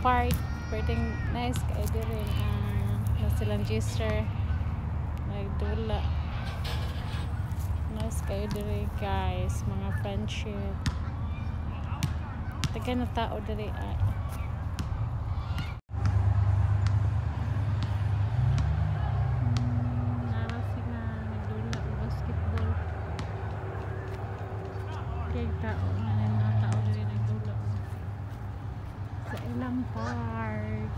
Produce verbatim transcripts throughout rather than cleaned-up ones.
park. Pwedeng nice kayo rin ang uh, silang gister. Nagdula. Nice kayo rin guys. Mga friendship. Taga na tao diri ay. Nara sila nagdula basketball. Kaya tao na mga tao diri nagdula sa ilang park.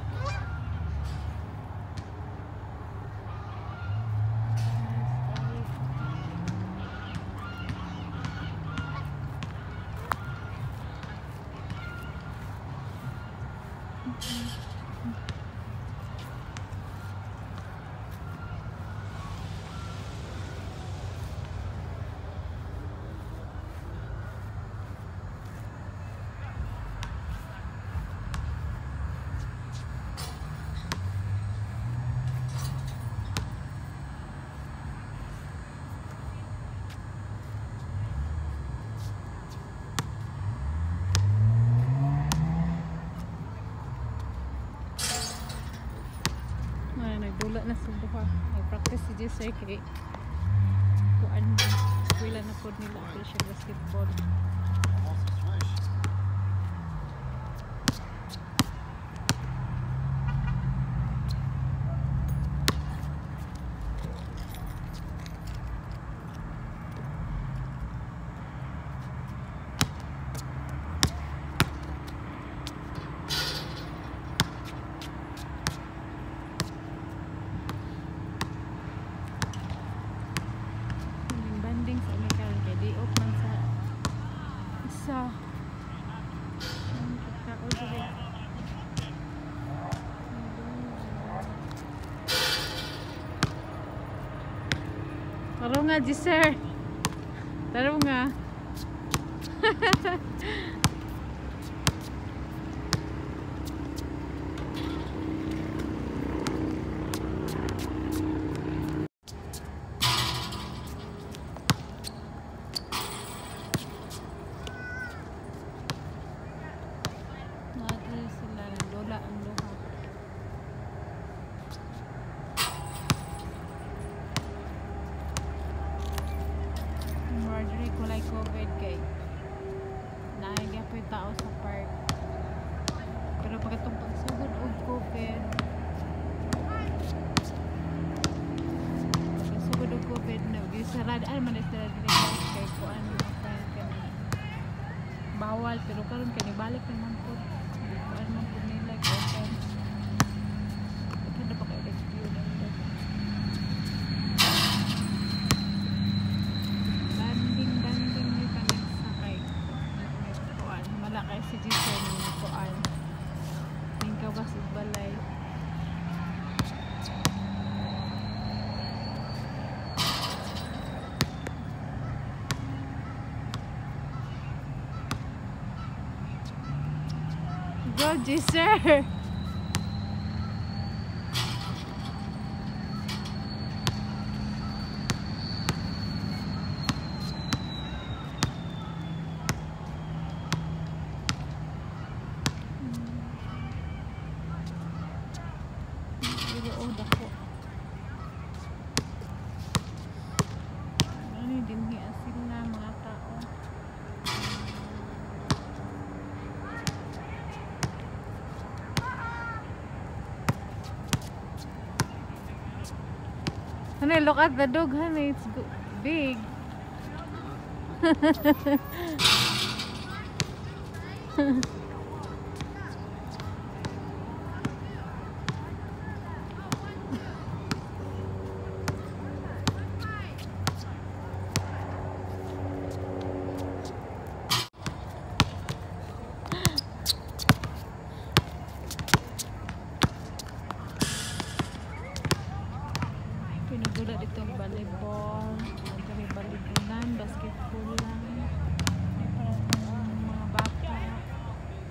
Nagdula na sa duha. Nag-practice si Jesse kay kuan mo. Wala na po nila ako siya basketball. Sa taro nga di sir, taro nga. Ang luha. Marjorie kulay COVID kay naayag po yung tao sa park. Pero pagkatong pagsugod og COVID, pagsugod og COVID na gisarad ay man isarad dili kay kuan mga friend kani bawal pero karon kani balik naman po kuan man po nila open. Ito na pa kayo rescue na ito. Banding banding ni kami sakay kuan malakay si Jason ng kuan ning kawas ug balay. Gorgeous, sir. Oh, dako. Ano din hi asin na mga tao. Honey, look at the dog, honey. It's big. Pinagula dito ang volleyball, may volleyballan, basketball lang, mga bata.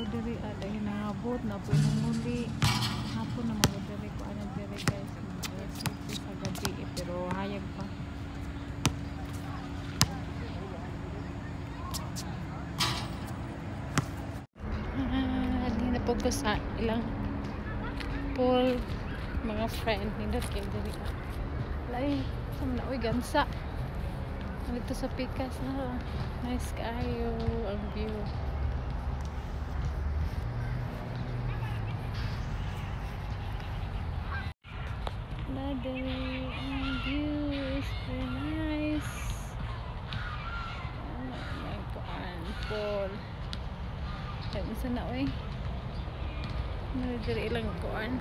diri ada hinabot na po nung muli hapon na mga diri ko ano diri guys city sa gabi eh, pero hayag pa ah, hindi na po ko sa ilang pool mga friend nindot kayo diri lay sama na uy gansa dito sa Pikas na nice kayo ang view. Another ang view is very nice. Oh my god, Paul. Kaya isa na uy. Nagdiri ilang kuan.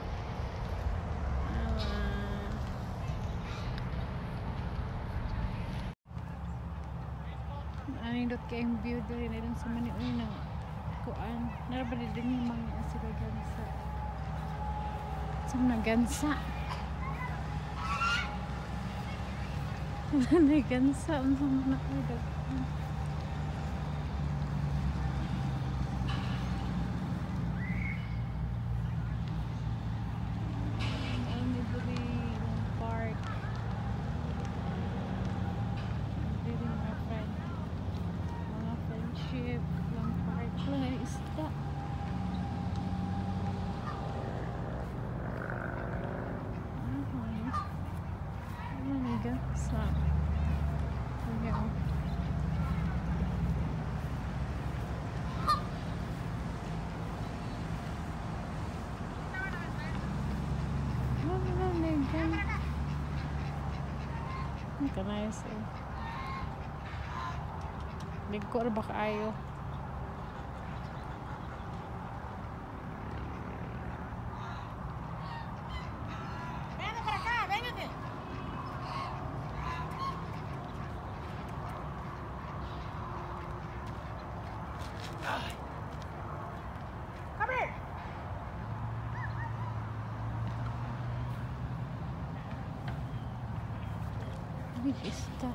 Anindot kayong view diri na lang sa maniuy na kuan. Narabali din yung mga sila gansa. Sa mga gansa. Wala gansa. Ang sama na ko daghan. Ano diri yung park. Diri mga friend. Mga friendship. Yung park. Wala isda. Gansa. Ayan. Wala na gan. Ang kanayos eh. Ligkor ba kaayo? Come here. Big isda.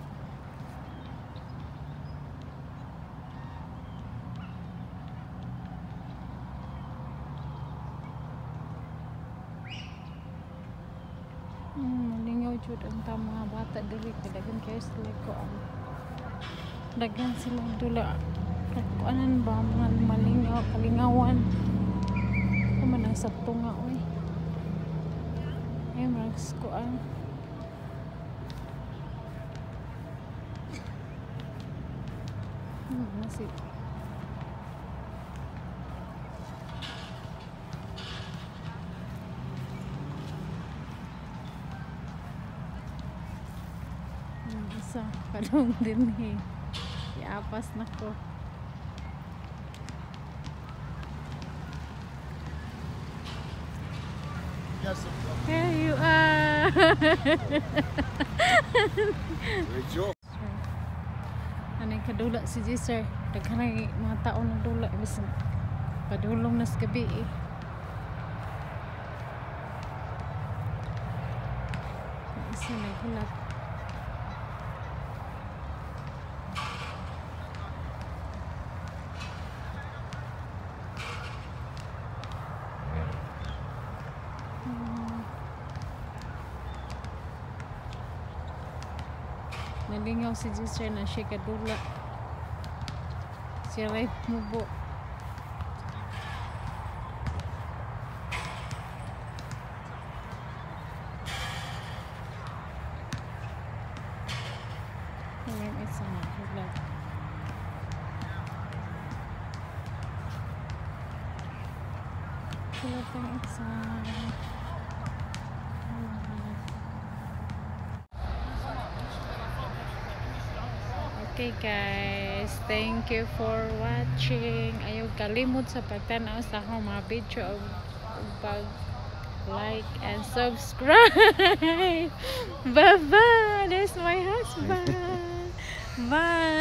Hmm, malingaw jud ang ta mga bata diri kadagan kayo sila ko ang dagan sila dula. Kuanan ba mga malingaw kalingawan naman ang sakto nga oy ay mga kuan hmm nasi hmm isa kadong din eh iapas na ko. Here you are. Ano yung kadula si Gisser? Daghanay mga tao na dula. Ibig padulong na sa gabi eh. Isa na gulat. Nalingaw si Gisser na siya kadula. Siya rin mubo. Ngayon isa na gulat. Gulat ang isa. Okay guys, thank you for watching. Ayaw kalimot sa pagtanaw sa akong mga video o pag like and subscribe. Bye bye. That's my husband. Bye.